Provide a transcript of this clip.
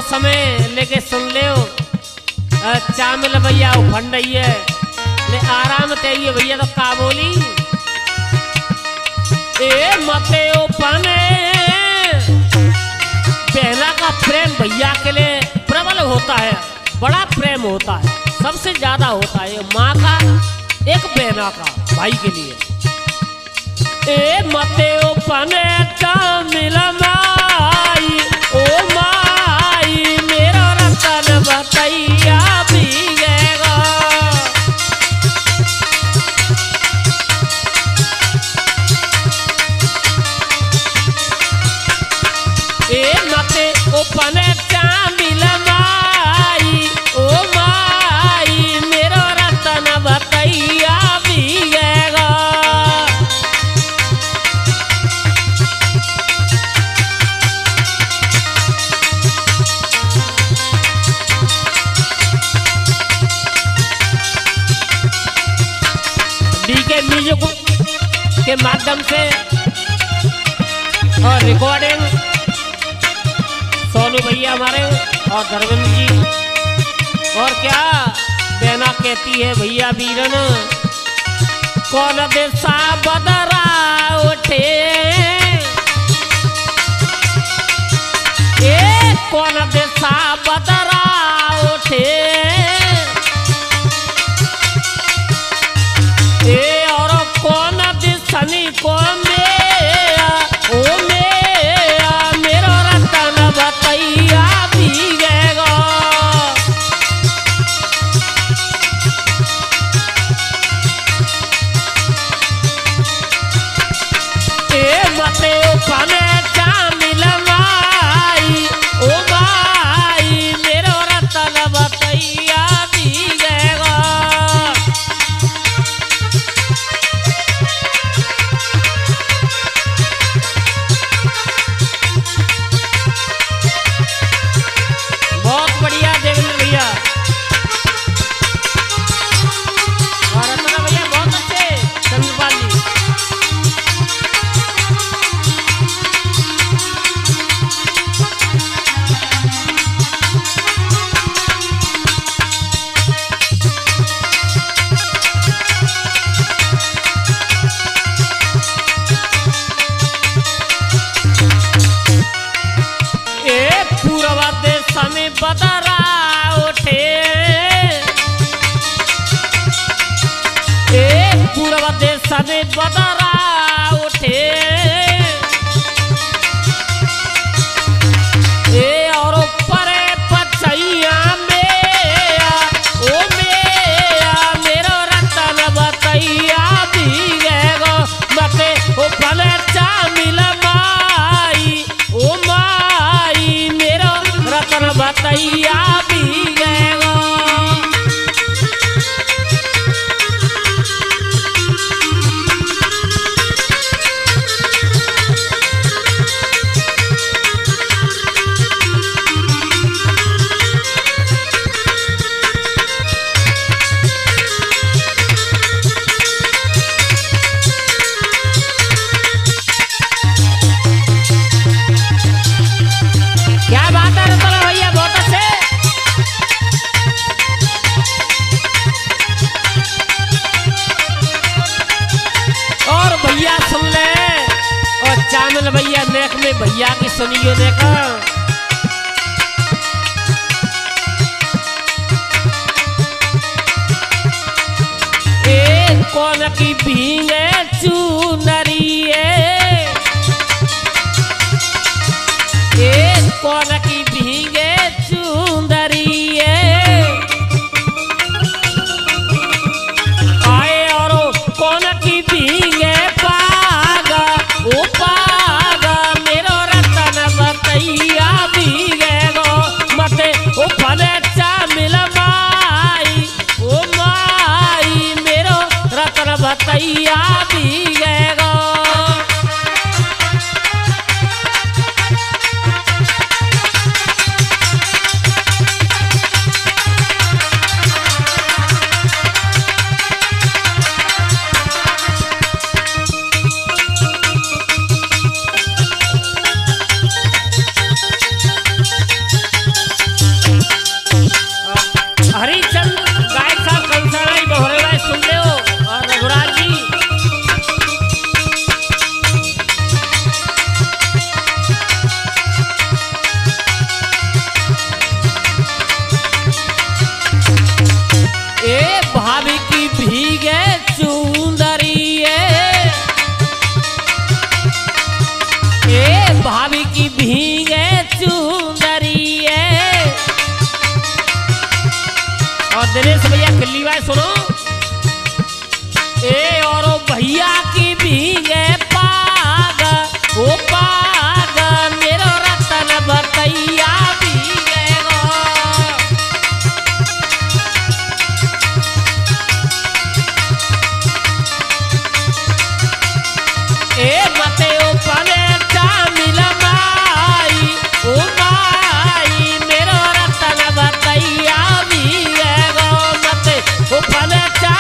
समय लेके सुन ले चामिल भैया उफंड है ले आराम चाहिए भैया तो का बोली ए मते उपने बहना का प्रेम भैया के लिए प्रबल होता है, बड़ा प्रेम होता है, सबसे ज्यादा होता है माँ का एक बहना का भाई के लिए। ए मते उपने चामिल माई ओ माई मेरा रतन बतैया भीगेगा। ए मते उपने चामिल माई ओ माई मेरा रतन बतैया भीगेगा। डीके म्यूजिक के माध्यम से और रिकॉर्डिंग सोनू भैया हमारे और धर्मेंद्र जी। और क्या बहना कहती है भैया वीरन कौन देसा बदरा उठे ए कौन देसा बदरा उठे ए और कौन दिसनी को मेरा ओ मेरा मेरा रतन बतैया भीगेगा। ए मते उपने चामिल माई ओ माई मेरा रतन बतैया भीगेगा। बहुत बढ़िया देवेंद्र भैया और रत्ना भैया बहुत अच्छे चंद्रपाल जी। ए पूर्व देश में बदरा उठे ए पूर्व देश में बदरा उठे ए और ऊपर पचैया मेरा ओ मेरा मेरा रतन बतैया भीगेगा। मते ऊपर चामिल माई ओ माई मेरा रतन बतैया भीगेगा। क्या बात है रतन भैया बहुत अच्छे। और भैया सुन ले और चामिल भैया नेक में भैया की सुनियो देखा ए कौन की भींगे चुनरिए ए कौन की भींगे चुंदरिए आए और कौन की भींगे पागा ओ पागा मेरो रतन बतैया भीगेगो। मते ओ फने चामिल माई ओ माई मेरो रतन बतैया भीगेगो। हरिचंद गायक साहब कंसाई बहुरे भाई सुन ले हो और रघुराज जी ए भाभी की भीगे चुंदरी ए भाभी की भीगे चुंदरी और दिनेश भैया खिल्ली भाई सुनो ए और भैया की भीगे पाग ओ पाग मेरो रतन बतैया भीगे गो ए मते ओ पने चामिल माई ओ माई मेरो रतन बतैया भीगे गो मते ओ पने